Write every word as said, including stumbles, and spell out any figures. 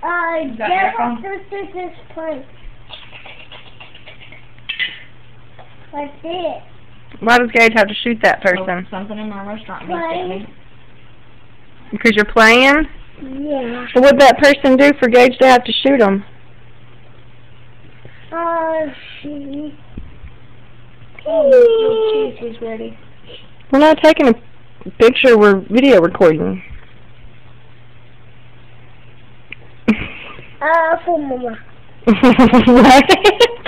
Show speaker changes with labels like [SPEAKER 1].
[SPEAKER 1] Uh,
[SPEAKER 2] Is that
[SPEAKER 1] get
[SPEAKER 2] your phone?
[SPEAKER 1] off the scissors place. Like this.
[SPEAKER 3] Why does Gage have to shoot that person?
[SPEAKER 2] Oh, something in my restaurant needs to
[SPEAKER 1] Play.
[SPEAKER 2] me.
[SPEAKER 3] Because you're playing?
[SPEAKER 1] Yeah.
[SPEAKER 3] What would that person do for Gage to have to shoot him?
[SPEAKER 1] Uh, she...
[SPEAKER 2] Oh, cheese is ready.
[SPEAKER 3] We're not taking a picture, we're video recording.
[SPEAKER 1] Uh, for Mama.
[SPEAKER 3] What?